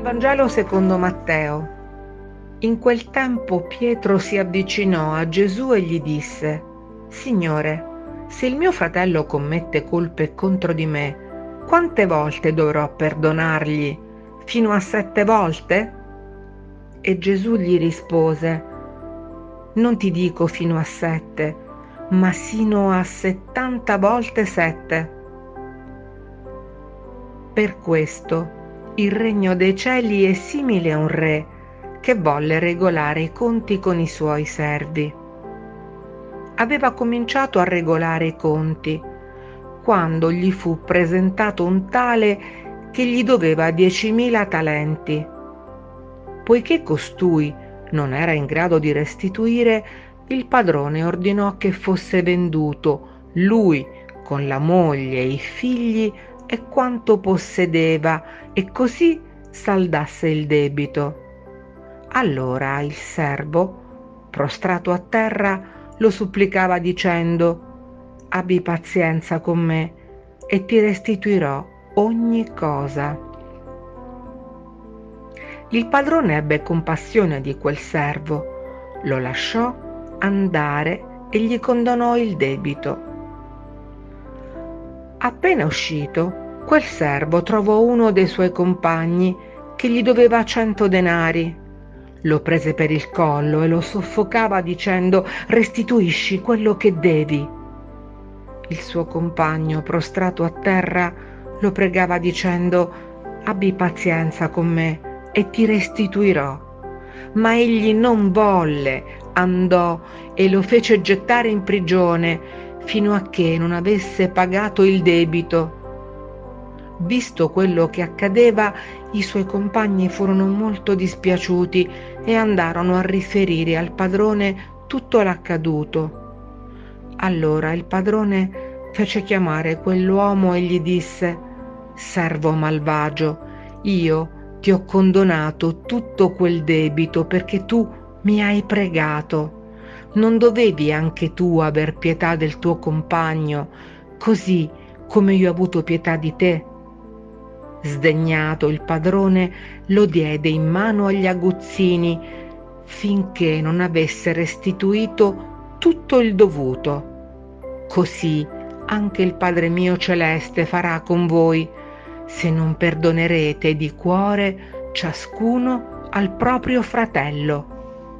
Vangelo secondo Matteo. In quel tempo Pietro si avvicinò a Gesù e gli disse: Signore, se il mio fratello commette colpe contro di me, quante volte dovrò perdonargli? Fino a 7 volte? E Gesù gli rispose: Non ti dico fino a 7, ma sino a 70 volte 7. Per questo il regno dei cieli è simile a un re che volle regolare i conti con i suoi servi. Aveva cominciato a regolare i conti quando gli fu presentato un tale che gli doveva 10.000 talenti. Poiché costui non era in grado di restituire, il padrone ordinò che fosse venduto lui con la moglie, i figli e quanto possedeva, e così saldasse il debito. Allora il servo, prostrato a terra, lo supplicava dicendo: Abbi pazienza con me e ti restituirò ogni cosa. Il padrone ebbe compassione di quel servo, lo lasciò andare e gli condonò il debito. Appena uscito, quel servo trovò uno dei suoi compagni che gli doveva 100 denari. Lo prese per il collo e lo soffocava dicendo: Restituisci quello che devi. Il suo compagno, prostrato a terra, lo pregava dicendo: Abbi pazienza con me e ti restituirò. Ma egli non volle, andò e lo fece gettare in prigione fino a che non avesse pagato il debito. Visto quello che accadeva, i suoi compagni furono molto dispiaciuti e andarono a riferire al padrone tutto l'accaduto. Allora il padrone fece chiamare quell'uomo e gli disse: Servo malvagio, io ti ho condonato tutto quel debito perché tu mi hai pregato. Non dovevi anche tu aver pietà del tuo compagno, così come io ho avuto pietà di te? Sdegnato, il padrone lo diede in mano agli aguzzini finché non avesse restituito tutto il dovuto. Così anche il Padre mio celeste farà con voi, se non perdonerete di cuore ciascuno al proprio fratello.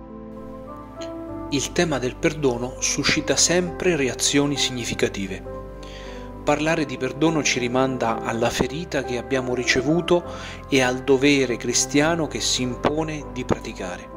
Il tema del perdono suscita sempre reazioni significative. Parlare di perdono ci rimanda alla ferita che abbiamo ricevuto e al dovere cristiano che si impone di praticare.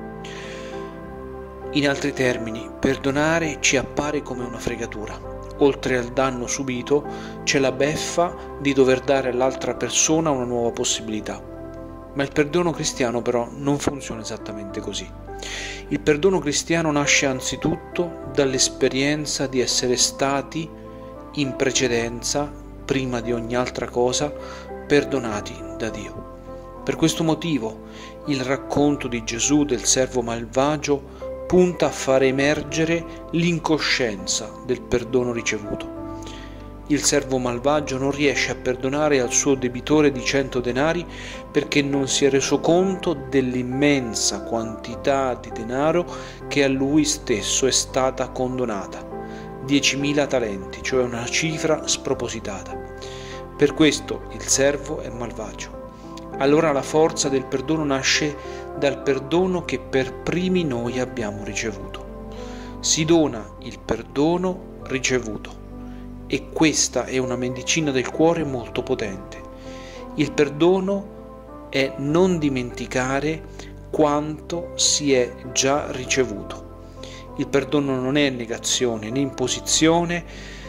In altri termini, perdonare ci appare come una fregatura. Oltre al danno subito, c'è la beffa di dover dare all'altra persona una nuova possibilità. Ma il perdono cristiano però non funziona esattamente così. Il perdono cristiano nasce anzitutto dall'esperienza di essere stati in precedenza, prima di ogni altra cosa, perdonati da Dio. Per questo motivo il racconto di Gesù del servo malvagio punta a fare emergere l'incoscienza del perdono ricevuto. Il servo malvagio non riesce a perdonare al suo debitore di 100 denari perché non si è reso conto dell'immensa quantità di denaro che a lui stesso è stata condonata, 10.000 talenti, cioè una cifra spropositata. Per questo il servo è malvagio. Allora la forza del perdono nasce dal perdono che per primi noi abbiamo ricevuto. Si dona il perdono ricevuto. E questa è una medicina del cuore molto potente. Il perdono è non dimenticare quanto si è già ricevuto. Il perdono non è negazione né imposizione,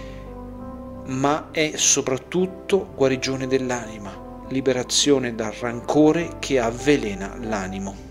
ma è soprattutto guarigione dell'anima, liberazione dal rancore che avvelena l'animo.